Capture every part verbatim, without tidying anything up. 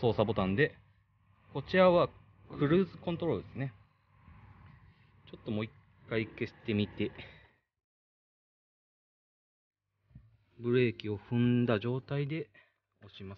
操作ボタンで、こちらはクルーズコントロールですね。ちょっともう一回消してみて、ブレーキを踏んだ状態で押します。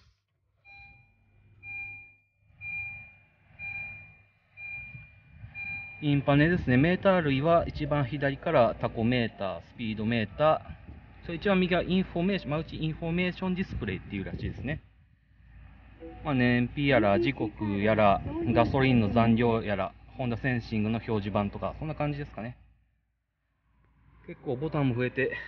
インパネですね。メーター類は一番左からタコメーター、スピードメーター、それ一番右がインフォメーション、マルチインフォメーションディスプレイっていうらしいですね。まあ、燃費やら時刻やらガソリンの残量やらホンダセンシングの表示板とかそんな感じですかね。結構ボタンも増えて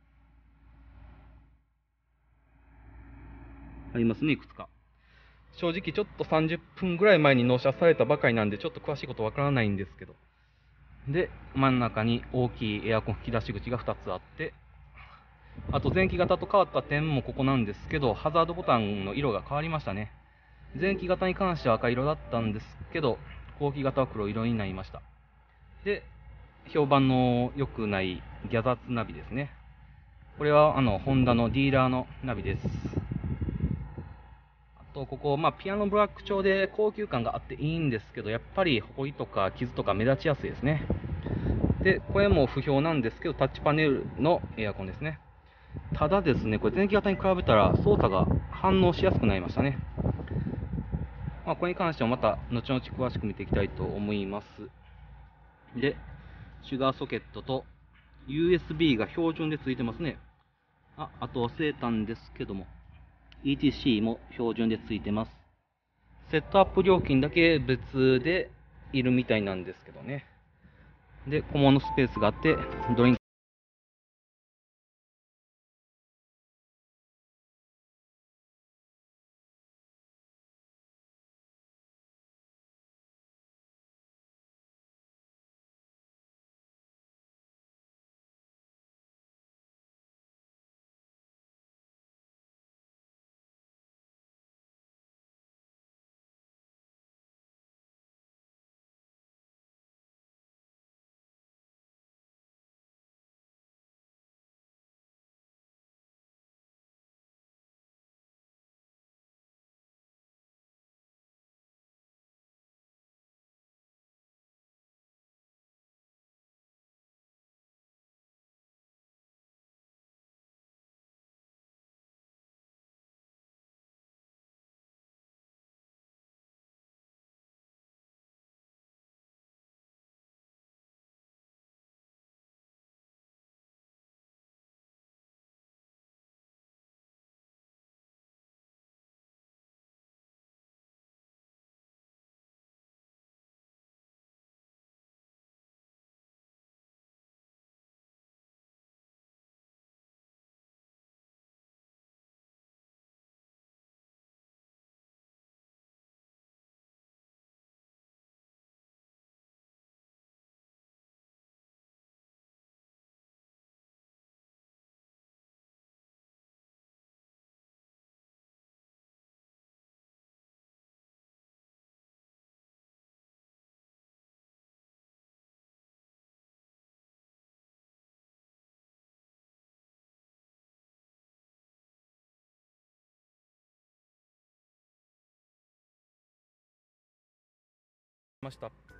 ありますね、いくつか。正直ちょっとさんじゅっぷんぐらい前に納車されたばかりなんでちょっと詳しいことわからないんですけど、で真ん中に大きいエアコン吹き出し口がふたつあって、あと前期型と変わった点もここなんですけど、ハザードボタンの色が変わりましたね。前期型に関しては赤色だったんですけど、後期型は黒色になりました。で、評判の良くないギャザツナビですね。これはあのホンダのディーラーのナビです。あとここ、まあ、ピアノブラック調で高級感があっていいんですけど、やっぱりホコリとか傷とか目立ちやすいですね。で、これも不評なんですけど、タッチパネルのエアコンですね。ただですね、これ前期型に比べたら操作が反応しやすくなりましたね。まあ、これに関してはまた後々詳しく見ていきたいと思います。で、シュガーソケットと ユーエスビー が標準でついてますね。あ、あと忘れたんですけども、イーティーシー も標準でついてます。セットアップ料金だけ別でいるみたいなんですけどね。で、小物スペースがあって、ドリンクしました。